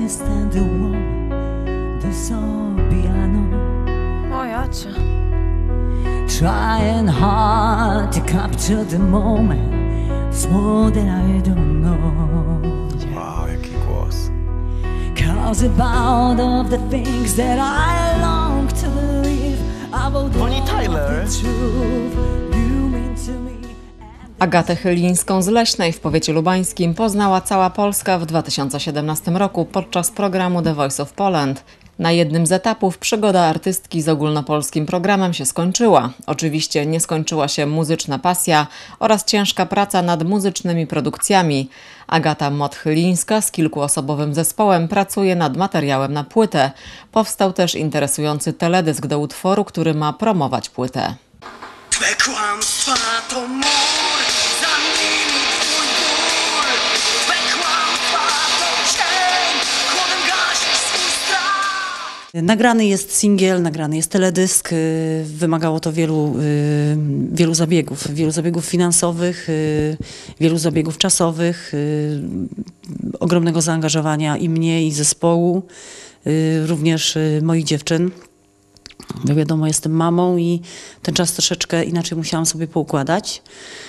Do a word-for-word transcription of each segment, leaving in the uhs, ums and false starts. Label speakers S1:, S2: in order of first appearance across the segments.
S1: stand the woman, the song piano.
S2: O jacie.
S1: Trying hard to capture the moment, it's more than I don't know.
S3: Wow, jaki głos.
S1: Cause about of the things that I long to believe, about
S3: Bonnie Tyler.
S1: the truth you mean to me.
S4: Agatę Chylińską z Leśnej w powiecie lubańskim poznała cała Polska w dwa tysiące siedemnastym roku podczas programu The Voice of Poland. Na jednym z etapów przygoda artystki z ogólnopolskim programem się skończyła. Oczywiście nie skończyła się muzyczna pasja oraz ciężka praca nad muzycznymi produkcjami. Agata Mot-Chylińska z kilkuosobowym zespołem pracuje nad materiałem na płytę. Powstał też interesujący teledysk do utworu, który ma promować płytę.
S5: Twe kłamstwa to mur, za nimi twój ból. Twe kłamstwa to cień, chłodem gasisz swój strach.
S6: Nagrany jest singiel, nagrany jest teledysk. Wymagało to wielu, wielu zabiegów, wielu zabiegów finansowych, wielu zabiegów czasowych, ogromnego zaangażowania i mnie, i zespołu, również moich dziewczyn. Bo wiadomo, jestem mamą i ten czas troszeczkę inaczej musiałam sobie poukładać.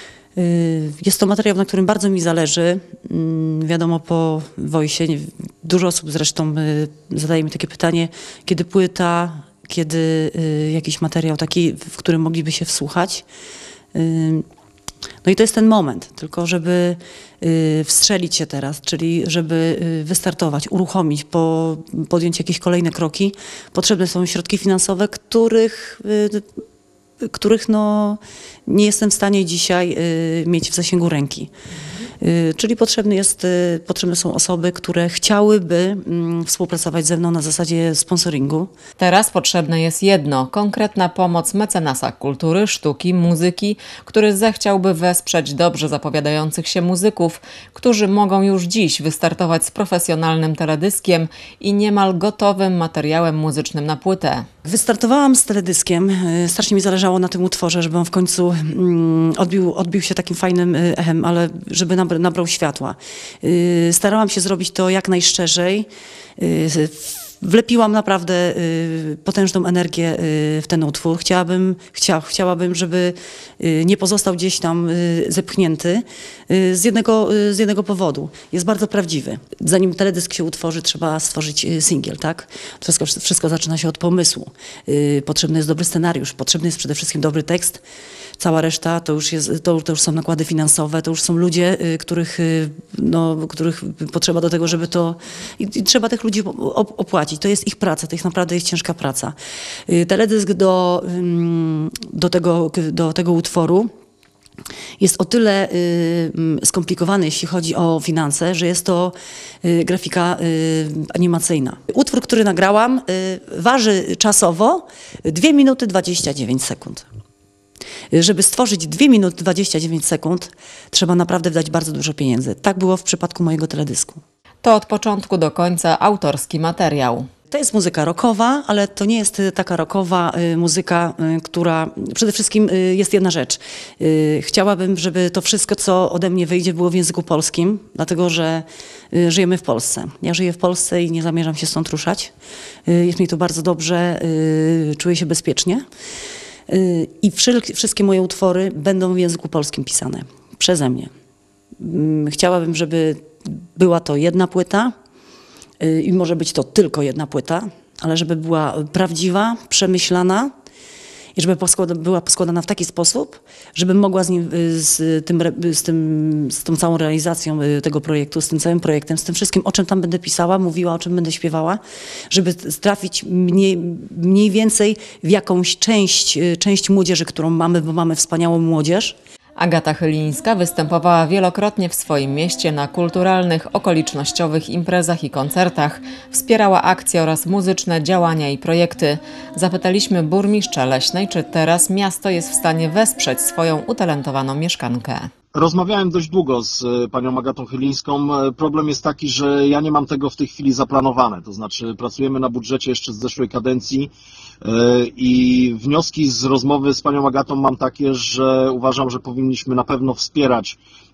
S6: Jest to materiał, na którym bardzo mi zależy. Wiadomo, po Voice dużo osób zresztą zadaje mi takie pytanie, kiedy płyta, kiedy jakiś materiał taki, w którym mogliby się wsłuchać. No i to jest ten moment, tylko żeby y, wstrzelić się teraz, czyli żeby y, wystartować, uruchomić, po, podjąć jakieś kolejne kroki. Potrzebne są środki finansowe, których, y, których no, nie jestem w stanie dzisiaj y, mieć w zasięgu ręki. Y, czyli potrzebny jest, y, potrzebne są osoby, które chciałyby y, współpracować ze mną na zasadzie sponsoringu.
S4: Teraz potrzebne jest jedno, konkretna pomoc mecenasa kultury, sztuki, muzyki, który zechciałby wesprzeć dobrze zapowiadających się muzyków, którzy mogą już dziś wystartować z profesjonalnym teledyskiem i niemal gotowym materiałem muzycznym na płytę.
S6: Wystartowałam z teledyskiem. Strasznie mi zależało na tym utworze, żeby on w końcu mm, odbił, odbił się takim fajnym echem, ale żeby nabra, nabrał światła. Yy, starałam się zrobić to jak najszczerzej. Yy, Wlepiłam naprawdę y, potężną energię y, w ten utwór. Chciałabym, chcia, chciałabym, żeby y, nie pozostał gdzieś tam y, zepchnięty y, z, jednego, y, z jednego powodu. Jest bardzo prawdziwy. Zanim teledysk się utworzy, trzeba stworzyć y, singiel, tak? Wszystko, wszystko zaczyna się od pomysłu. Y, potrzebny jest dobry scenariusz, potrzebny jest przede wszystkim dobry tekst. Cała reszta to już, jest, to, to już są nakłady finansowe, to już są ludzie, y, których, y, no, których potrzeba do tego, żeby to... I, i trzeba tych ludzi op opłacić. To jest ich praca, to jest naprawdę jest ciężka praca. Y, teledysk do, y, do, tego, do tego utworu jest o tyle y, skomplikowany, jeśli chodzi o finanse, że jest to y, grafika y, animacyjna. Utwór, który nagrałam, y, waży czasowo dwie minuty dwadzieścia dziewięć sekund. Żeby stworzyć dwie minuty dwadzieścia dziewięć sekund, trzeba naprawdę wydać bardzo dużo pieniędzy. Tak było w przypadku mojego teledysku.
S4: To od początku do końca autorski materiał.
S6: To jest muzyka rockowa, ale to nie jest taka rockowa y, muzyka, y, która... Przede wszystkim y, jest jedna rzecz. Y, chciałabym, żeby to wszystko, co ode mnie wyjdzie, było w języku polskim, dlatego że y, żyjemy w Polsce. Ja żyję w Polsce i nie zamierzam się stąd ruszać. Y, jest mi tu bardzo dobrze, y, czuję się bezpiecznie. I wszystkie moje utwory będą w języku polskim pisane przeze mnie. Chciałabym, żeby była to jedna płyta i może być to tylko jedna płyta, ale żeby była prawdziwa, przemyślana i żeby była poskładana w taki sposób, żebym mogła z, nim, z, tym, z, tym, z tą całą realizacją tego projektu, z tym całym projektem, z tym wszystkim, o czym tam będę pisała, mówiła, o czym będę śpiewała, żeby trafić mniej, mniej więcej w jakąś część, część młodzieży, którą mamy, bo mamy wspaniałą młodzież.
S4: Agata Chylińska występowała wielokrotnie w swoim mieście na kulturalnych, okolicznościowych imprezach i koncertach. Wspierała akcje oraz muzyczne działania i projekty. Zapytaliśmy burmistrza Leśnej, czy teraz miasto jest w stanie wesprzeć swoją utalentowaną mieszkankę.
S7: Rozmawiałem dość długo z panią Agatą Chylińską. Problem jest taki, że ja nie mam tego w tej chwili zaplanowane. To znaczy pracujemy na budżecie jeszcze z zeszłej kadencji i wnioski z rozmowy z panią Agatą mam takie, że uważam, że powinniśmy na pewno wspierać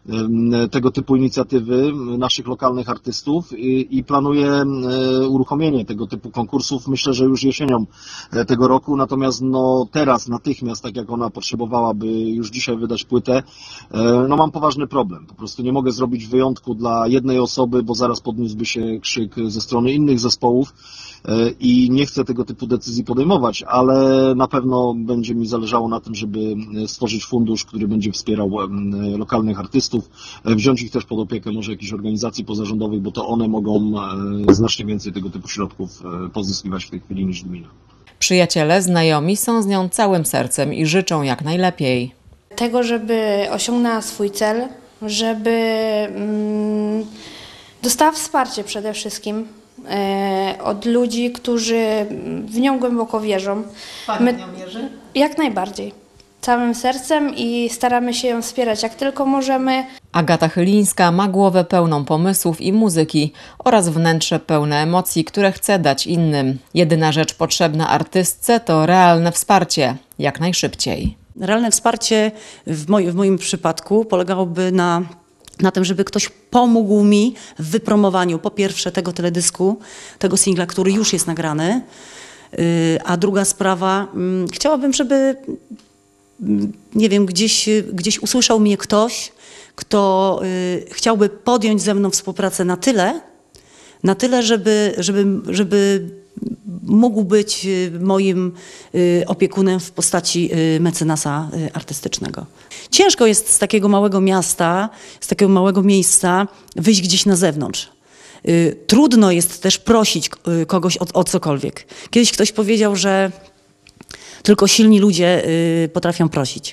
S7: tego typu inicjatywy naszych lokalnych artystów i, i planuję uruchomienie tego typu konkursów, myślę, że już jesienią tego roku, natomiast no teraz natychmiast, tak jak ona potrzebowałaby już dzisiaj wydać płytę, no mam poważny problem, po prostu nie mogę zrobić wyjątku dla jednej osoby, bo zaraz podniósłby się krzyk ze strony innych zespołów i nie chcę tego typu decyzji podejmować, ale na pewno będzie mi zależało na tym, żeby stworzyć fundusz, który będzie wspierał lokalnych artystów, wziąć ich też pod opiekę może jakichś organizacji pozarządowych, bo to one mogą znacznie więcej tego typu środków pozyskiwać w tej chwili niż gmina.
S4: Przyjaciele, znajomi są z nią całym sercem i życzą jak najlepiej.
S8: Tego, żeby osiągnęła swój cel, żeby mm, dostała wsparcie przede wszystkim e, od ludzi, którzy w nią głęboko wierzą.
S4: Pani My, w nią wierzy?
S8: Jak najbardziej. Całym sercem i staramy się ją wspierać jak tylko możemy.
S4: Agata Chylińska ma głowę pełną pomysłów i muzyki oraz wnętrze pełne emocji, które chce dać innym. Jedyna rzecz potrzebna artystce to realne wsparcie, jak najszybciej.
S6: Realne wsparcie w, moj, w moim przypadku polegałoby na, na tym, żeby ktoś pomógł mi w wypromowaniu po pierwsze tego teledysku, tego singla, który już jest nagrany, yy, a druga sprawa, yy, chciałabym, żeby yy, nie wiem, gdzieś, gdzieś usłyszał mnie ktoś, kto yy, chciałby podjąć ze mną współpracę na tyle, na tyle, żeby, żeby, żeby mógł być moim opiekunem w postaci mecenasa artystycznego. Ciężko jest z takiego małego miasta, z takiego małego miejsca wyjść gdzieś na zewnątrz. Trudno jest też prosić kogoś o, o cokolwiek. Kiedyś ktoś powiedział, że tylko silni ludzie potrafią prosić.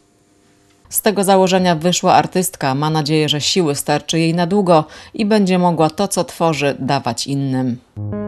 S4: Z tego założenia wyszła artystka. Ma nadzieję, że siły starczy jej na długo i będzie mogła to, co tworzy, dawać innym.